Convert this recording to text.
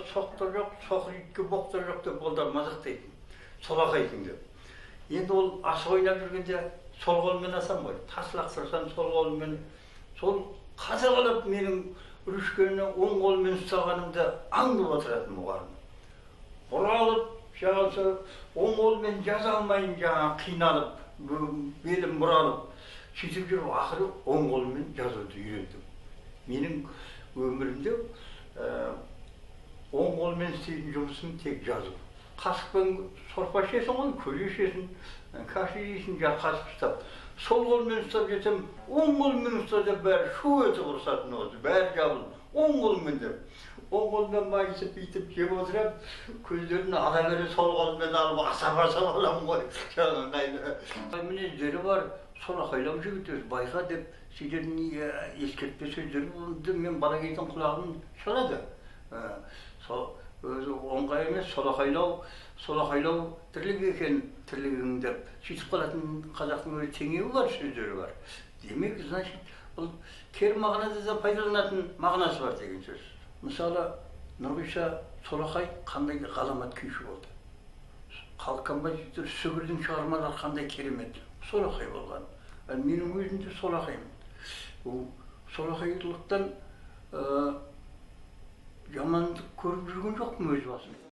соқтыр жоқ, соқыр итке боқтыр жоқ деп олар мазақтайтын. Солақайсың деп. Енді ол асық ойнап жүргенде сол қолмен асам ғой. Тас лақтырсам сол қолмен, сол қадағалап менің үрішкені оң қолмен ұстағанымды аңдып отыратын мұғалім. Бұралып, жаңағы оң қолмен жаза алмайын жаңа қиналып, белім бұралып, сөйтіп жүріп ақыры оң қолмен жазуды үйрендім. Менің өмірімде оң қолмен істейтін жұмысым тек жазу. Қасықпен сорпа ішесің ғой, көже ішесің, каша жейсің, қасық ұстап. Сол қолмен ұстап жетсем, оң қолмен ұстап деп бәрі шу етіп ұрысатын осы, бәрі жабылып, оң қолмен деп. Оң қолмен майысып, бүйтіп жеп отырып, көздерін ала бере сол қолмен алып асап-асап аламын ғой. Мінездері бар, солақайлау жігіт өзі байқа деп, сендердің ескертпе сөздері мен бала кезден құлағым шалады. Өзі оңға емес, солақайлау тірлік екен, тірлігің деп, сөйтіп қалатын қазақтың өзі теңеуі бар, сөздері бар. Демек, значит, бұл кері мағынада да пайдаланатын мағынасы бар деген сөз. Мысалы, Нұрғиса Солақай қандай ғаламат күйші болды. Халық композитор Сүгірдің шығармалары қандай керемет. Солақай болған. Менің өзім де Солақаймын. Солақайлықтан жамандық көріп жүрген жоқпын өз басым.